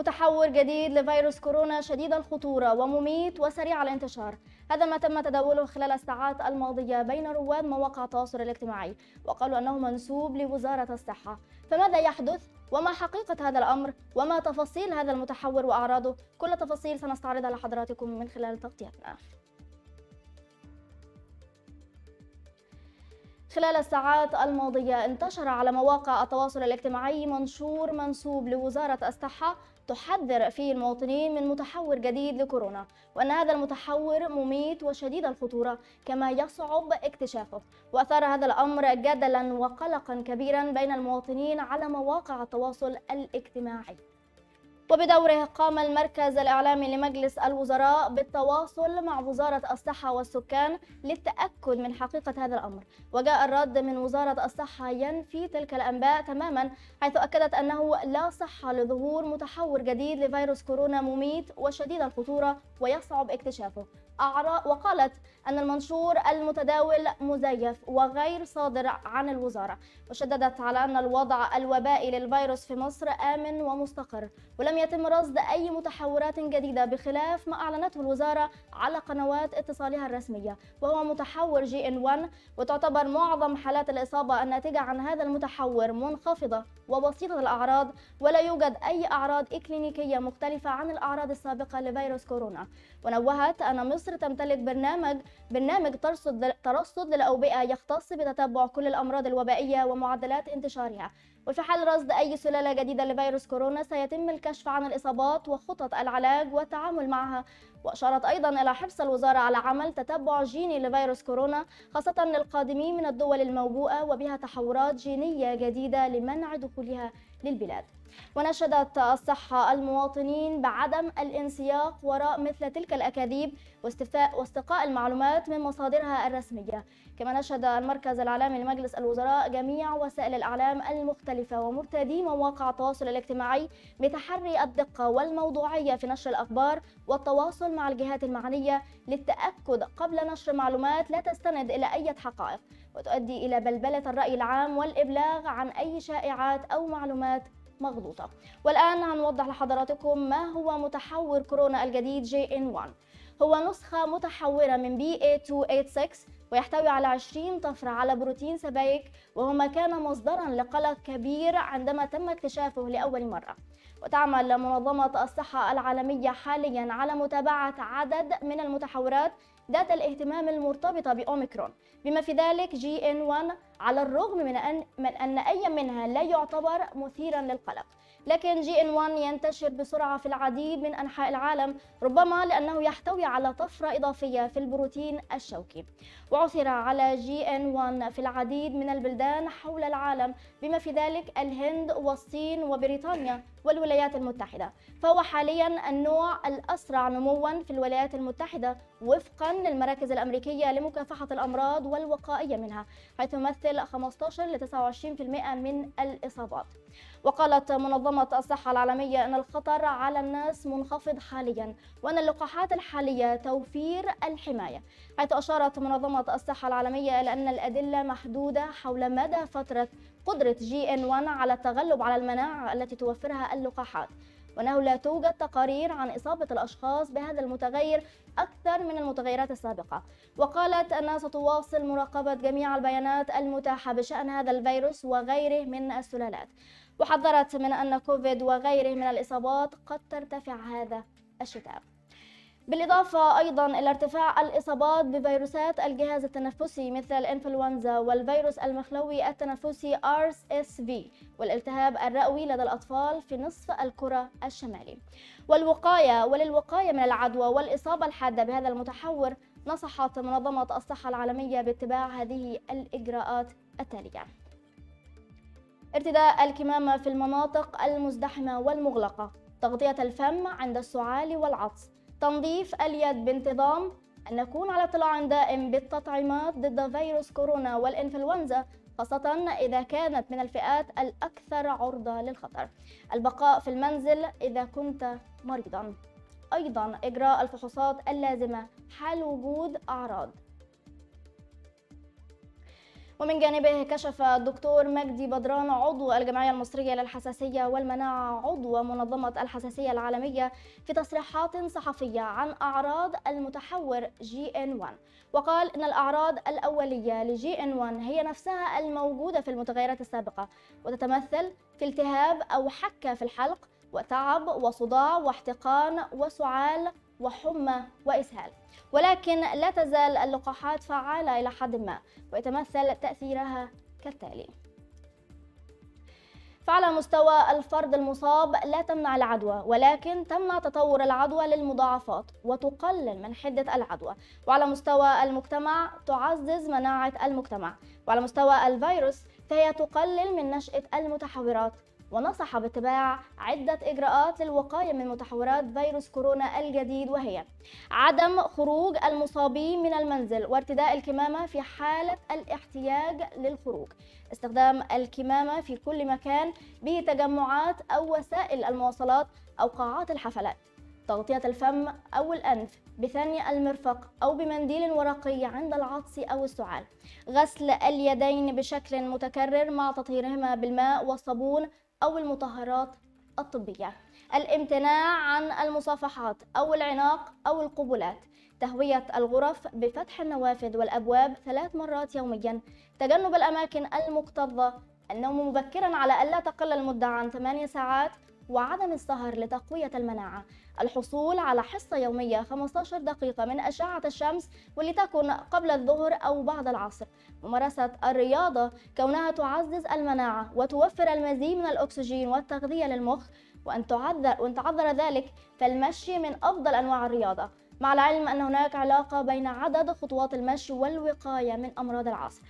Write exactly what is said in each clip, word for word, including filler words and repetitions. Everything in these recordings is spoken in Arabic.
متحور جديد لفيروس كورونا شديد الخطورة ومميت وسريع الانتشار. هذا ما تم تداوله خلال الساعات الماضية بين رواد مواقع التواصل الاجتماعي، وقالوا أنه منسوب لوزارة الصحة. فماذا يحدث؟ وما حقيقة هذا الأمر؟ وما تفاصيل هذا المتحور وأعراضه؟ كل التفاصيل سنستعرضها لحضراتكم من خلال تغطيتنا. خلال الساعات الماضية انتشر على مواقع التواصل الاجتماعي منشور منسوب لوزارة الصحة تحذر فيه المواطنين من متحور جديد لكورونا، وأن هذا المتحور مميت وشديد الخطورة كما يصعب اكتشافه. وأثار هذا الأمر جدلا وقلقا كبيرا بين المواطنين على مواقع التواصل الاجتماعي. وبدوره قام المركز الإعلامي لمجلس الوزراء بالتواصل مع وزارة الصحة والسكان للتأكد من حقيقة هذا الأمر، وجاء الرد من وزارة الصحة ينفي تلك الأنباء تماما، حيث أكدت أنه لا صحة لظهور متحور جديد لفيروس كورونا مميت وشديد الخطورة ويصعب اكتشافه. وقالت أن المنشور المتداول مزيف وغير صادر عن الوزارة، وشددت على أن الوضع الوبائي للفيروس في مصر آمن ومستقر، ولم يتم رصد أي متحورات جديدة بخلاف ما أعلنته الوزارة على قنوات اتصالها الرسمية، وهو متحور جي إن واحد. وتعتبر معظم حالات الإصابة الناتجة عن هذا المتحور منخفضة وبسيطة الأعراض، ولا يوجد أي أعراض إكلينيكية مختلفة عن الأعراض السابقة لفيروس كورونا. ونوهت أن مصر تمتلك برنامج برنامج ترصد ترصد للأوبئة يختص بتتبع كل الأمراض الوبائية ومعدلات انتشارها، وفي حال رصد أي سلالة جديدة لفيروس كورونا سيتم الكشف عن الإصابات وخطط العلاج والتعامل معها. وأشارت أيضا إلى حرص الوزارة على عمل تتبع جيني لفيروس كورونا خاصة للقادمين من الدول الموبوءة وبها تحورات جينية جديدة لمنع دخولها للبلاد. ونشدت الصحة المواطنين بعدم الانسياق وراء مثل تلك الأكاذيب واستفاء واستقاء المعلومات من مصادرها الرسمية. كما نشد المركز الإعلامي لمجلس الوزراء جميع وسائل الإعلام المختلفة ومرتدي مواقع التواصل الاجتماعي بتحري الدقة والموضوعية في نشر الأخبار والتواصل مع الجهات المعنية للتأكد قبل نشر معلومات لا تستند إلى أي حقائق وتؤدي إلى بلبلة الرأي العام والإبلاغ عن أي شائعات أو معلومات مغلوطة. والآن هنوضح لحضراتكم ما هو متحور كورونا الجديد جي إن واحد. هو نسخة متحورة من بي إيه مئتين وثمانية وستين ويحتوي على عشرين طفرة على بروتين سبايك، وهو ما كان مصدرا لقلق كبير عندما تم اكتشافه لأول مرة. وتعمل منظمة الصحة العالمية حاليا على متابعة عدد من المتحورات ذات الاهتمام المرتبطة بأوميكرون، بما في ذلك جي إن واحد، على الرغم من أن, من أن أي منها لا يعتبر مثيرا للقلق. لكن جي إن واحد ينتشر بسرعة في العديد من أنحاء العالم، ربما لأنه يحتوي على طفرة إضافية في البروتين الشوكي. وعثر على جي إن واحد في العديد من البلدان حول العالم، بما في ذلك الهند والصين وبريطانيا والولايات المتحدة. فهو حاليا النوع الأسرع نموا في الولايات المتحدة وفقا للمراكز الأمريكية لمكافحة الأمراض والوقائية منها، حيث يمثل خمسة عشر إلى تسعة وعشرين بالمئة من الإصابات. وقالت منظمة الصحة العالمية أن الخطر على الناس منخفض حاليا، وأن اللقاحات الحالية توفير الحماية، حيث أشارت منظمة الصحة العالمية إلى أن الأدلة محدودة حول مدى فترة قدرة جي إن واحد على التغلب على المناعة التي توفرها اللقاحات، وأنه لا توجد تقارير عن إصابة الأشخاص بهذا المتغير أكثر من المتغيرات السابقة. وقالت أنها ستواصل مراقبة جميع البيانات المتاحة بشأن هذا الفيروس وغيره من السلالات، وحذرت من أن كوفيد وغيره من الإصابات قد ترتفع هذا الشتاء. بالإضافة أيضا إلى ارتفاع الإصابات بفيروسات الجهاز التنفسي مثل الإنفلونزا والفيروس المخلوي التنفسي آر إس في والالتهاب الرئوي لدى الأطفال في نصف الكرة الشمالي. والوقاية وللوقاية من العدوى والإصابة الحادة بهذا المتحور، نصحت منظمة الصحة العالمية باتباع هذه الإجراءات التالية: ارتداء الكمامة في المناطق المزدحمة والمغلقة، تغطية الفم عند السعال والعطس، تنظيف اليد بانتظام، أن نكون على اطلاع دائم بالتطعيمات ضد فيروس كورونا والإنفلونزا خاصة إذا كانت من الفئات الأكثر عرضة للخطر، البقاء في المنزل إذا كنت مريضا، أيضا إجراء الفحوصات اللازمة حال وجود أعراض. ومن جانبه كشف الدكتور مجدي بدران عضو الجمعية المصرية للحساسية والمناعة عضو منظمة الحساسية العالمية في تصريحات صحفية عن أعراض المتحور جي إن واحد، وقال إن الأعراض الأولية لجي إن واحد هي نفسها الموجودة في المتغيرات السابقة، وتتمثل في التهاب أو حكة في الحلق وتعب وصداع واحتقان وسعال وحمى وإسهال، ولكن لا تزال اللقاحات فعالة إلى حد ما، ويتمثل تأثيرها كالتالي: فعلى مستوى الفرد المصاب لا تمنع العدوى، ولكن تمنع تطور العدوى للمضاعفات وتقلل من حدة العدوى. وعلى مستوى المجتمع تعزز مناعة المجتمع. وعلى مستوى الفيروس فهي تقلل من نشأة المتحورات. ونصح باتباع عدة إجراءات للوقاية من متحورات فيروس كورونا الجديد، وهي عدم خروج المصابين من المنزل وارتداء الكمامة في حالة الاحتياج للخروج، استخدام الكمامة في كل مكان به تجمعات أو وسائل المواصلات أو قاعات الحفلات، تغطية الفم أو الأنف بثني المرفق أو بمنديل ورقي عند العطس أو السعال، غسل اليدين بشكل متكرر مع تطهيرهما بالماء والصابون أو المطهرات الطبية، الامتناع عن المصافحات أو العناق أو القبلات، تهوية الغرف بفتح النوافذ والأبواب ثلاث مرات يوميا، تجنب الأماكن المكتظة، النوم مبكرا على ألا تقل المدة عن ثمانية ساعات، وعدم السهر لتقوية المناعة، الحصول على حصة يومية خمسة عشر دقيقة من أشعة الشمس واللي تكون قبل الظهر أو بعد العصر، ممارسة الرياضة كونها تعزز المناعة وتوفر المزيد من الأكسجين والتغذية للمخ، وأن تعذر وأن تعذر ذلك فالمشي من أفضل أنواع الرياضة، مع العلم أن هناك علاقة بين عدد خطوات المشي والوقاية من أمراض العصر.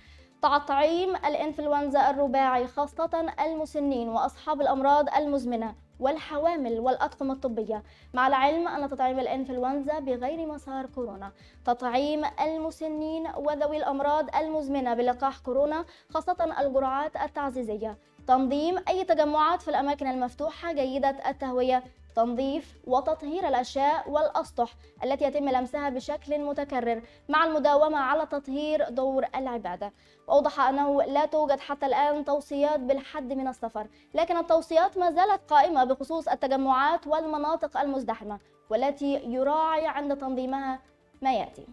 تطعيم الإنفلونزا الرباعي خاصة المسنين وأصحاب الأمراض المزمنة والحوامل والأطقم الطبية، مع العلم أن تطعيم الإنفلونزا بغير مسار كورونا. تطعيم المسنين وذوي الأمراض المزمنة بلقاح كورونا خاصة الجرعات التعزيزية. تنظيم أي تجمعات في الأماكن المفتوحة جيدة التهوية. تنظيف وتطهير الأشياء والأسطح التي يتم لمسها بشكل متكرر، مع المداومة على تطهير دور العبادة. وأوضح أنه لا توجد حتى الآن توصيات بالحد من السفر، لكن التوصيات ما زالت قائمة بخصوص التجمعات والمناطق المزدحمة، والتي يراعي عند تنظيمها ما يأتي: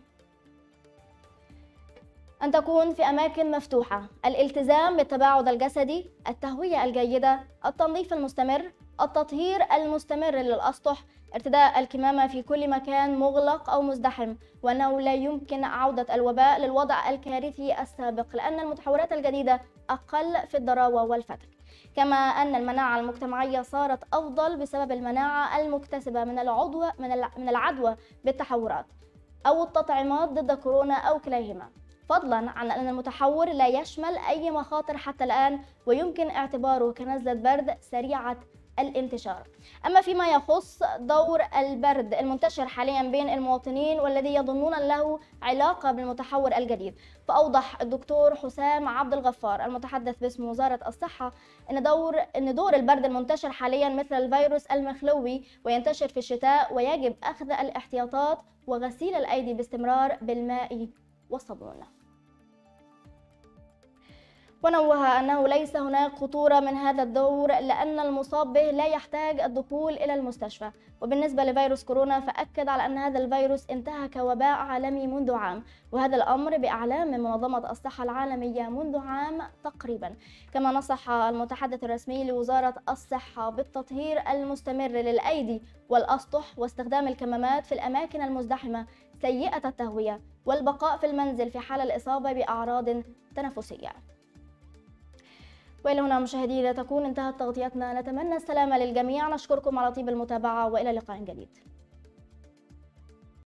أن تكون في أماكن مفتوحة، الالتزام بالتباعد الجسدي، التهوية الجيدة، التنظيف المستمر، التطهير المستمر للأسطح، ارتداء الكمامة في كل مكان مغلق أو مزدحم، وأنه لا يمكن عودة الوباء للوضع الكارثي السابق لأن المتحورات الجديدة أقل في الضراوة والفتك، كما أن المناعة المجتمعية صارت أفضل بسبب المناعة المكتسبة من العدوى من العدوى بالتحورات أو التطعيمات ضد كورونا أو كليهما، فضلا عن أن المتحور لا يشمل أي مخاطر حتى الآن ويمكن اعتباره كنزلة برد سريعة الانتشار. أما فيما يخص دور البرد المنتشر حاليا بين المواطنين والذي يظنون له علاقة بالمتحور الجديد، فأوضح الدكتور حسام عبد الغفار المتحدث باسم وزارة الصحة أن دور أن دور البرد المنتشر حاليا مثل الفيروس المخلوي وينتشر في الشتاء، ويجب أخذ الاحتياطات وغسيل الأيدي باستمرار بالماء والصابون. ونوه أنه ليس هناك خطورة من هذا الدور لأن المصاب به لا يحتاج الدخول إلى المستشفى. وبالنسبة لفيروس كورونا فأكد على أن هذا الفيروس انتهى كوباء عالمي منذ عام، وهذا الأمر بإعلام من منظمة الصحة العالمية منذ عام تقريبا. كما نصح المتحدث الرسمي لوزارة الصحة بالتطهير المستمر للأيدي والأسطح واستخدام الكمامات في الأماكن المزدحمة سيئة التهوية والبقاء في المنزل في حال الإصابة بأعراض تنفسية. وإلى هنا مشاهدينا تكون انتهت تغطيتنا، نتمنى السلامة للجميع، نشكركم على طيب المتابعة وإلى لقاء جديد.